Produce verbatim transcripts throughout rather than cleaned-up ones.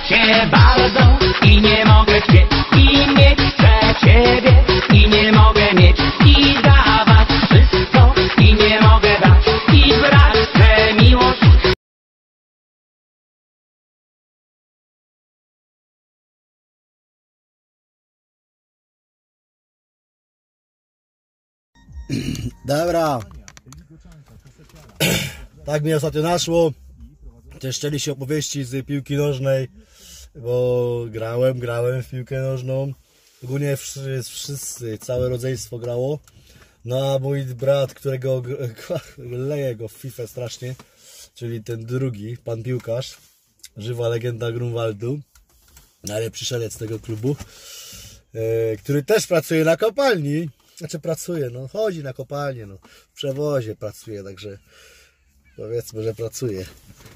cię bardzo i nie mogę chcieć i mieć chcę ciebie i nie mogę mieć i dawać wszystko i nie mogę dać i brać chcę miłość. Dobra. Tak mi ostatnio naszło. Też chcieli się opowieści z piłki nożnej, bo grałem, grałem w piłkę nożną. Ogólnie wszyscy, całe rodzeństwo grało. No a mój brat, którego leje go w FIFA strasznie, czyli ten drugi, pan piłkarz, żywa legenda Grunwaldu, najlepszy strzelec tego klubu, który też pracuje na kopalni. Znaczy pracuje, no chodzi na kopalnię, no w przewozie pracuje, także powiedzmy, że pracuje.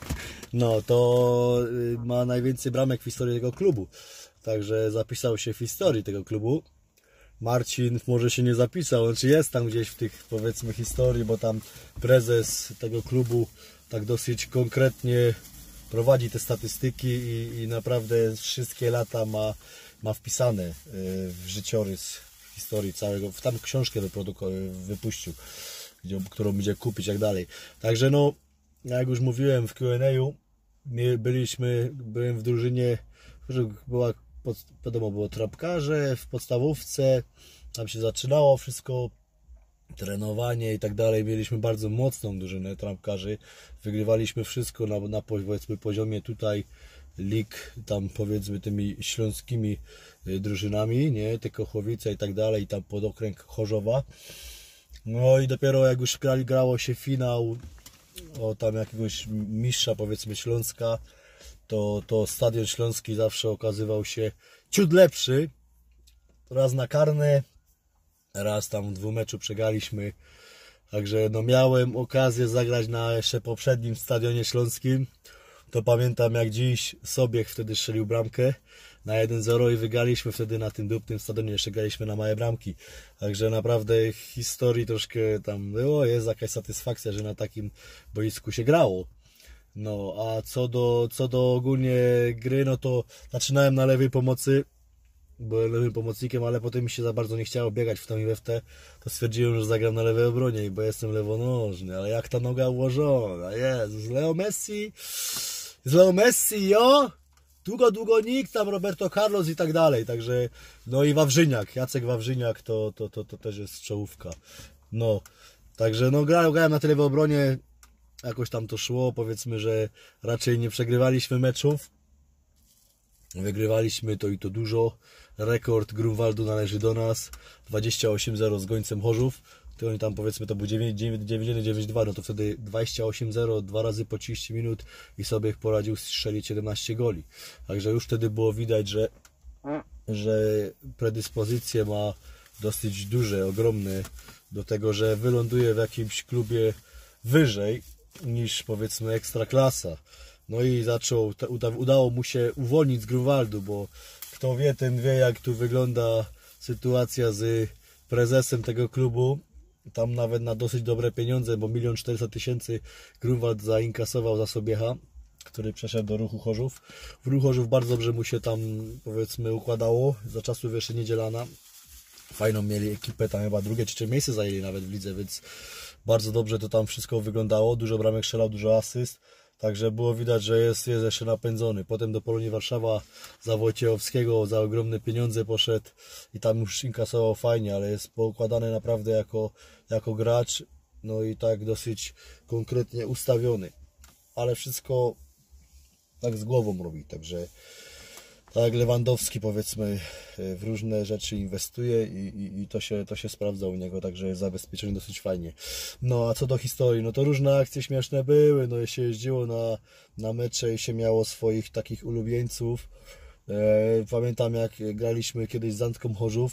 No to ma najwięcej bramek w historii tego klubu, także zapisał się w historii tego klubu. Marcin może się nie zapisał, znaczy jest tam gdzieś w tych, powiedzmy, historii, bo tam prezes tego klubu tak dosyć konkretnie prowadzi te statystyki i, i naprawdę wszystkie lata ma, ma wpisane w życiorys historii całego, tam książkę wypuścił, którą będzie kupić jak dalej. Także no, jak już mówiłem w Q and A-u, byliśmy, byłem w drużynie, że była, wiadomo, było trampkarze w podstawówce, tam się zaczynało wszystko, trenowanie i tak dalej. Mieliśmy bardzo mocną drużynę trampkarzy, wygrywaliśmy wszystko na, na powiedzmy poziomie tutaj lig, tam powiedzmy tymi śląskimi drużynami, nie, te Kochowice i tak dalej, i tam pod okręg Chorzowa. No i dopiero jak już grali, grało się finał o tam jakiegoś mistrza, powiedzmy Śląska, to, to Stadion Śląski zawsze okazywał się ciut lepszy. Raz na karne, raz tam w dwumeczu przegraliśmy. Także no miałem okazję zagrać na jeszcze poprzednim Stadionie Śląskim. To pamiętam jak dziś, Sobiech wtedy strzelił bramkę na jeden zero i wygraliśmy wtedy na tym dupnym stadionie, jeszcze graliśmy na małe bramki. Także naprawdę historii troszkę tam było, jest jakaś satysfakcja, że na takim boisku się grało. No a co do, co do ogólnie gry, no to zaczynałem na lewej pomocy, byłem lewym pomocnikiem, ale potem mi się za bardzo nie chciało biegać w tą i we w te, to stwierdziłem, że zagram na lewej obronie, bo jestem lewonożny, ale jak ta noga ułożona, Jezus, Leo Messi, z Leo Messi, jo, długo, długo nikt, tam Roberto Carlos i tak dalej, także, no i Wawrzyniak, Jacek Wawrzyniak to, to, to, to też jest czołówka, no, także no grałem, grałem na tej lewej obronie, jakoś tam to szło, powiedzmy, że raczej nie przegrywaliśmy meczów, wygrywaliśmy to i to dużo. Rekord Grunwaldu należy do nas, dwadzieścia osiem zero z Gońcem Chorzów, to oni tam powiedzmy to był dziewięć dziewięć dwa, no to wtedy dwadzieścia osiem zero, dwa razy po trzydzieści minut i sobie poradził strzelić siedemnaście goli. Także już wtedy było widać, że, że predyspozycje ma dosyć duże, ogromne do tego, że wyląduje w jakimś klubie wyżej niż powiedzmy Ekstraklasa. No i zaczął, udało mu się uwolnić z Grunwaldu, bo kto wie, ten wie jak tu wygląda sytuacja z prezesem tego klubu. Tam nawet na dosyć dobre pieniądze, bo milion czterysta tysięcy Grunwald zainkasował za Sobiecha, który przeszedł do Ruchu Chorzów. W Ruchu Chorzów bardzo dobrze mu się tam powiedzmy układało, za czasów jeszcze Niedzielana. Fajną mieli ekipę, tam chyba drugie czy trzecie miejsce zajęli nawet w lidze, więc bardzo dobrze to tam wszystko wyglądało. Dużo bramek strzelał, dużo asyst. Także było widać, że jest, jest jeszcze napędzony. Potem do Polonii Warszawa za Wojciechowskiego za ogromne pieniądze poszedł i tam już inkasował fajnie, ale jest poukładany naprawdę jako, jako gracz. No i tak dosyć konkretnie ustawiony. Ale wszystko tak z głową robi, także tak jak Lewandowski powiedzmy w różne rzeczy inwestuje i, i, i to, się, to się sprawdza u niego, także jest zabezpieczony dosyć fajnie. No a co do historii, no to różne akcje śmieszne były, no i się jeździło na, na mecze i się miało swoich takich ulubieńców. E, pamiętam jak graliśmy kiedyś z Antką Chorzów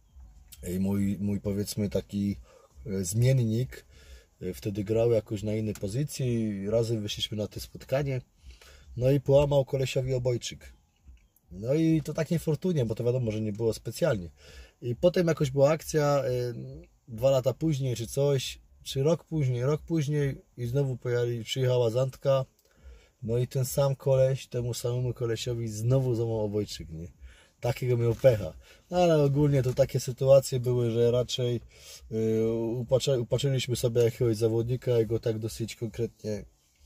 i mój, mój powiedzmy taki zmiennik wtedy grał jakoś na innej pozycji i razem wyszliśmy na to spotkanie, no i połamał kolesiowi obojczyk. No i to tak niefortunnie, bo to wiadomo, że nie było specjalnie. I potem jakoś była akcja, yy, dwa lata później czy coś, czy rok później, rok później i znowu pojechali, przyjechała Zantka No i ten sam koleś, temu samemu kolesiowi znowu złamał obojczyk, nie? Takiego miał pecha. No ale ogólnie to takie sytuacje były, że raczej yy, upatrz, upatrzyliśmy sobie jakiegoś zawodnika i go tak dosyć konkretnie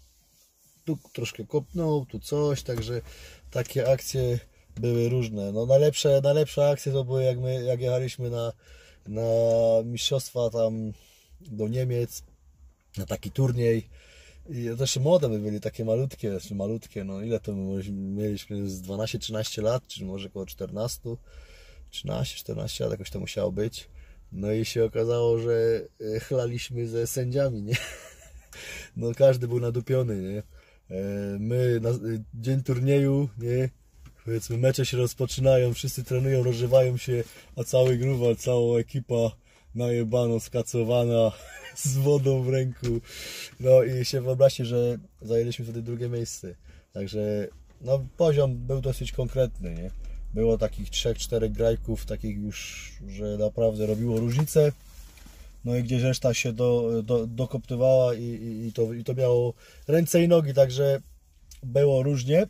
tu troszkę kopnął, tu coś, także takie akcje były różne. No najlepsze, najlepsze akcje to były jak my, jak jechaliśmy na, na mistrzostwa tam do Niemiec, na taki turniej. I to jeszcze młode by byli, takie malutkie, znaczy malutkie, no ile to my mieliśmy, z dwanaście trzynaście lat, czy może około czternaście, trzynaście czternaście lat jakoś to musiało być. No i się okazało, że chlaliśmy ze sędziami, nie? No każdy był nadupiony, nie? My na dzień turnieju, nie? Powiedzmy mecze się rozpoczynają, wszyscy trenują, rozżywają się, a cały grubal, cała ekipa najebano, skacowana, z wodą w ręku. No i się wyobraźcie, że zajęliśmy wtedy drugie miejsce. Także no, poziom był dosyć konkretny, nie? Było takich trzech, czterech grajków, takich już, że naprawdę robiło różnicę. No i gdzieś reszta się do, do, dokoptywała i, i, i, to, i to miało ręce i nogi, także było różnie.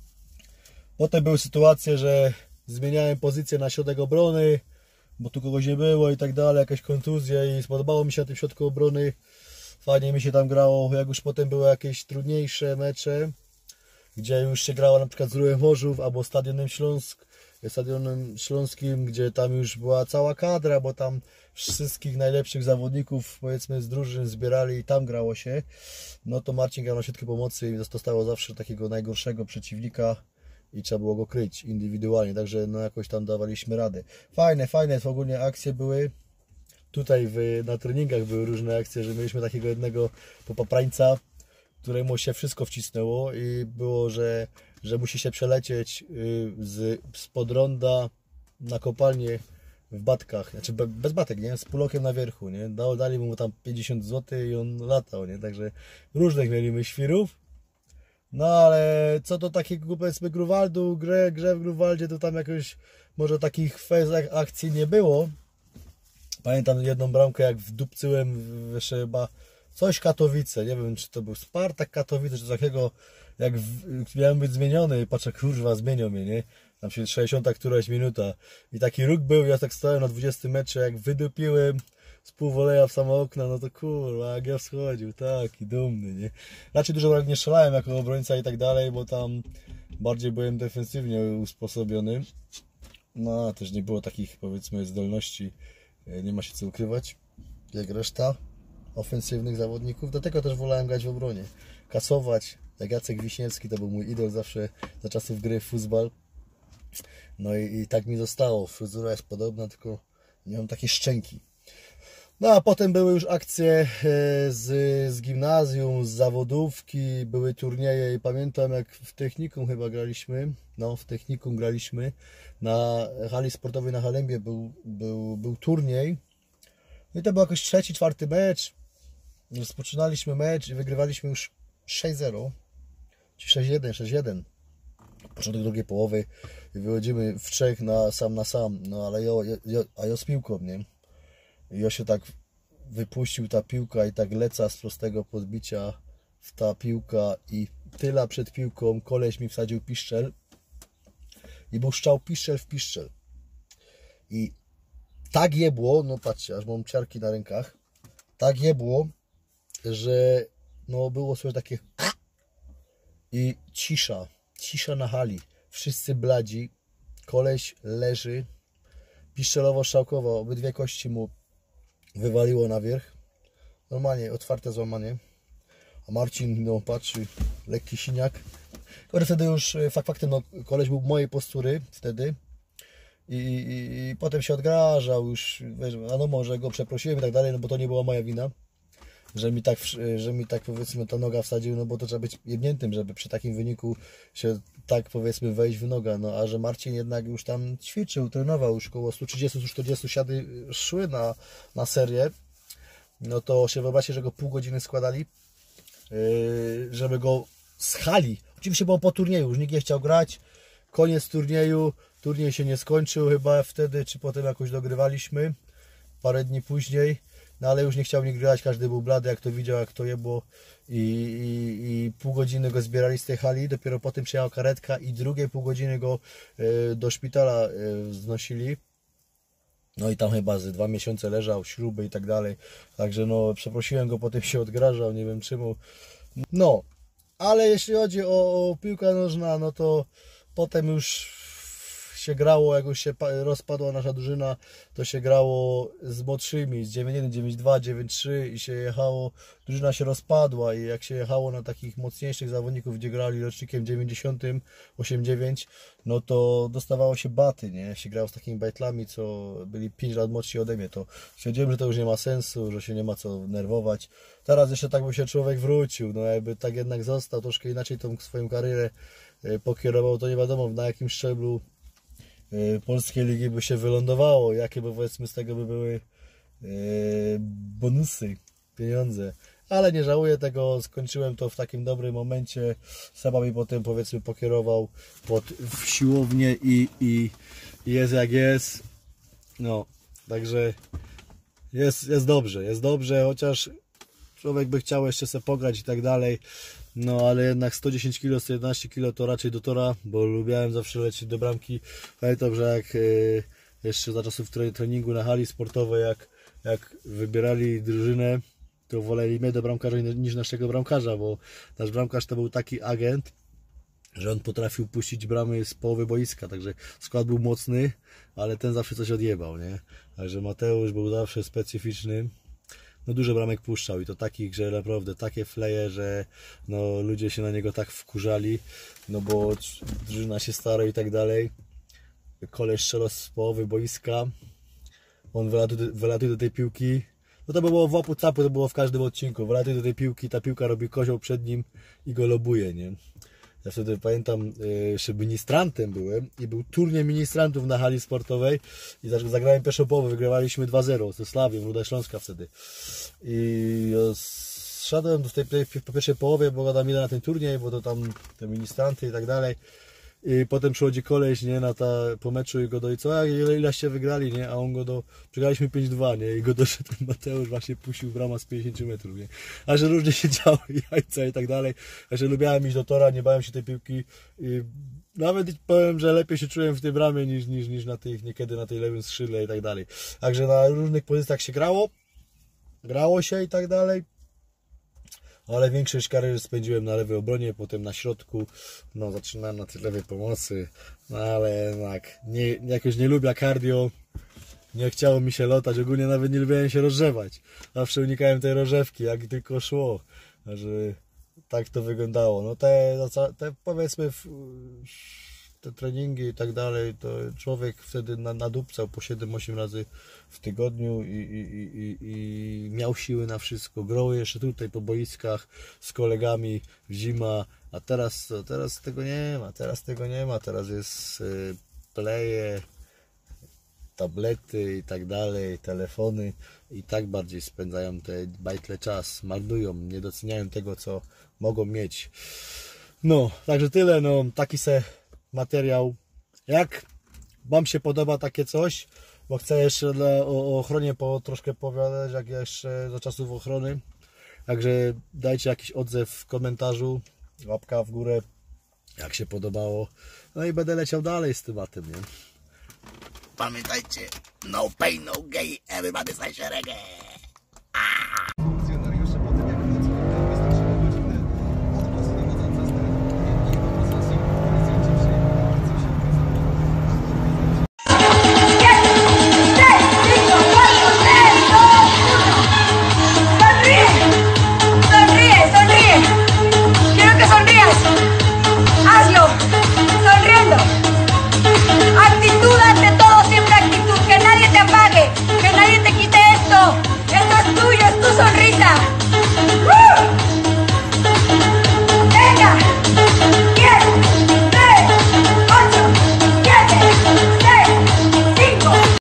Potem były sytuacje, że zmieniałem pozycję na środek obrony, bo tu kogoś nie było i tak dalej, jakaś kontuzja i spodobało mi się na tym środku obrony. Fajnie mi się tam grało, jak już potem były jakieś trudniejsze mecze, gdzie już się grało na przykład z Ruchem Chorzów albo Stadionem Śląsk, Stadionem Śląskim, gdzie tam już była cała kadra, bo tam wszystkich najlepszych zawodników, powiedzmy, z drużyn zbierali i tam grało się. No to Marcin grał na środku pomocy i dostało zawsze takiego najgorszego przeciwnika i trzeba było go kryć indywidualnie, także no jakoś tam dawaliśmy radę. Fajne, fajne ogólnie akcje były. Tutaj w, na treningach były różne akcje, że mieliśmy takiego jednego popaprańca, któremu się wszystko wcisnęło i było, że, że musi się przelecieć z, z podronda na kopalnię w batkach, znaczy be, bez batek, nie? Z pulokiem na wierchu, nie? Dali mu tam pięćdziesiąt złotych i on latał, nie? Także różnych mieliśmy świrów. No ale co do takiego, powiedzmy, Grunwaldu, grę, grę w Grunwaldzie, to tam jakoś może takich fez akcji nie było. Pamiętam jedną bramkę, jak wdupcyłem jeszcze chyba coś Katowice, nie wiem czy to był Spartak Katowice, czy coś takiego, jak w, miałem być zmieniony i patrzę, kurwa, zmienią mnie, nie? Tam się sześćdziesiąta któraś minuta i taki róg był, ja tak stałem na dwudziestym metrze, jak wydupiłem z półwoleja w samo okno, no to kurwa, jak ja wschodził, taki dumny, nie? Raczej dużo nie strzelałem jako obrońca i tak dalej, bo tam bardziej byłem defensywnie usposobiony. No, a też nie było takich, powiedzmy, zdolności, nie ma się co ukrywać, jak reszta ofensywnych zawodników, dlatego też wolałem grać w obronie, kasować, jak Jacek Wiśniewski, to był mój idol zawsze za czasów gry w futbol. No i, i tak mi zostało, fryzura jest podobna, tylko nie mam takie szczęki. No a potem były już akcje z, z gimnazjum, z zawodówki, były turnieje i pamiętam jak w technikum chyba graliśmy, no w technikum graliśmy, na hali sportowej na Halembie był, był, był turniej. No i to był jakoś trzeci, czwarty mecz, rozpoczynaliśmy mecz i wygrywaliśmy już sześć zero, czy sześć jeden, sześć jeden. Początek drugiej połowy i wychodzimy w trzech na sam na sam, no ale jo, jo, a jo z piłką, nie? I ja się tak wypuścił ta piłka i tak leca z prostego podbicia w ta piłka i tyla przed piłką, koleś mi wsadził piszczel i był strzał piszczel w piszczel. I tak jebło, no patrzcie, aż mam ciarki na rękach, tak jebło, że no było sobie takie i cisza, cisza na hali, wszyscy bladzi, koleś leży, piszczelowo-strzałkowo, obydwie kości mu wywaliło na wierzch, normalnie otwarte złamanie, a Marcin no patrzy, lekki siniak, ale wtedy już fakt faktem, no koleś był mojej postury wtedy i, i, i potem się odgrażał już, wiesz, a no może go przeprosiłem i tak dalej, no bo to nie była moja wina, że mi tak, że mi tak powiedzmy ta noga wsadził, no bo to trzeba być jebniętym, żeby przy takim wyniku się tak powiedzmy wejść w nogę, no a że Marcin jednak już tam ćwiczył, trenował, już około sto trzydzieści do stu czterdziestu siady szły na, na serię, no to się wyobraźcie, że go pół godziny składali, yy, żeby go z hali, oczywiście było po turnieju, już nikt nie chciał grać, koniec turnieju, turniej się nie skończył chyba wtedy, czy potem jakoś dogrywaliśmy, parę dni później. no ale już nie chciał nie grać, każdy był blady, jak to widział, jak to jebło i, i, i pół godziny go zbierali z tej hali, dopiero potem przyjechała karetka i drugie pół godziny go y, do szpitala y, znosili. No i tam chyba ze dwa miesiące leżał, śruby i tak dalej. Także no przeprosiłem go, potem się odgrażał, nie wiem czemu. No, ale jeśli chodzi o, o piłkę nożna, no to potem już się grało, jak już się rozpadła nasza drużyna, to się grało z młodszymi, z dziewięć jeden, dziewięć dwa, dziewięć trzy i się jechało, drużyna się rozpadła i jak się jechało na takich mocniejszych zawodników, gdzie grali rocznikiem dziewięćdziesiątym, osiemdziesiątym dziewiątym, no to dostawało się baty, nie? Się grało z takimi bajtlami, co byli pięć lat młodsi ode mnie, to stwierdziłem, że to już nie ma sensu, że się nie ma co nerwować. Teraz jeszcze tak by się człowiek wrócił, no jakby tak jednak został, troszkę inaczej tą swoją karierę pokierował, to nie wiadomo na jakim szczeblu polskiej ligi by się wylądowało, jakie by powiedzmy z tego by były e, bonusy, pieniądze, ale nie żałuję tego, skończyłem to w takim dobrym momencie. Seba mi potem powiedzmy pokierował pod w siłownię i, i, i jest jak jest, no także jest, jest dobrze, jest dobrze, chociaż człowiek by chciał jeszcze sobie pograć i tak dalej. No ale jednak sto dziesięć kilo, sto jedenaście kilo to raczej do tora, bo lubiałem zawsze lecieć do bramki. Pamiętam, że jak yy, jeszcze za czasów treningu na hali sportowej, jak, jak wybierali drużynę, to woleli mnie do bramkarza niż naszego bramkarza, bo nasz bramkarz to był taki agent, że on potrafił puścić bramy z połowy boiska, także skład był mocny, ale ten zawsze coś odjebał, nie? Także Mateusz był zawsze specyficzny. No dużo bramek puszczał i to takich, że naprawdę takie fleje, że no ludzie się na niego tak wkurzali, no bo drużyna się stara i tak dalej. Koleś strzelał z połowy boiska, on wylatuje, wylatuje do tej piłki, no to było w łapu capu, to było w każdym odcinku, wylatuje do tej piłki, ta piłka robi kozioł przed nim i go lobuje, nie? Ja wtedy pamiętam, że ministrantem byłem i był turniej ministrantów na hali sportowej i zagrałem pierwszą połowę, wygrywaliśmy dwa zero ze Slawią, Ruda Śląska wtedy. I szedłem do tej, po pierwszej połowie, bo tam idę na ten turniej, bo to tam te ministranty i tak dalej. I potem przychodzi koleś, nie, na ta, po meczu i go do, i co, ile, ileście wygrali, nie, a on go do, przegraliśmy pięć dwa, nie, i go doszedł ten Mateusz, właśnie puścił brama z pięćdziesięciu metrów, nie, a że różnie się działo, jajca i tak dalej, a że lubiałem iść do tora, nie bałem się tej piłki i nawet powiem, że lepiej się czułem w tej bramie niż, niż, niż na tych, niekiedy na tej lewym skrzydle i tak dalej, także na różnych pozycjach się grało, grało się i tak dalej. Ale większość kariery spędziłem na lewej obronie, potem na środku, no zaczynałem na tej lewej pomocy, no ale jednak nie, jakoś nie lubię cardio, nie chciało mi się lotać, ogólnie nawet nie lubiłem się rozgrzewać, zawsze unikałem tej rozgrzewki, jak tylko szło, że tak to wyglądało. No te, te powiedzmy te treningi i tak dalej, to człowiek wtedy nadupcał po siedem osiem razy w tygodniu i, i, i, i miał siły na wszystko. Grał jeszcze tutaj po boiskach z kolegami w zima, a teraz, teraz tego nie ma, teraz tego nie ma, teraz jest y, playe, tablety i tak dalej, telefony i tak bardziej spędzają te bajtle czas, marnują, nie doceniają tego, co mogą mieć. No, także tyle, no, taki se materiał. Jak Wam się podoba takie coś, bo chcę jeszcze dla, o, o ochronie po, troszkę powiadać, jak jeszcze za czasów ochrony. Także dajcie jakiś odzew w komentarzu, łapka w górę, jak się podobało. No i będę leciał dalej z tematem, nie? Pamiętajcie, no pain, no gain, everybody say reggae.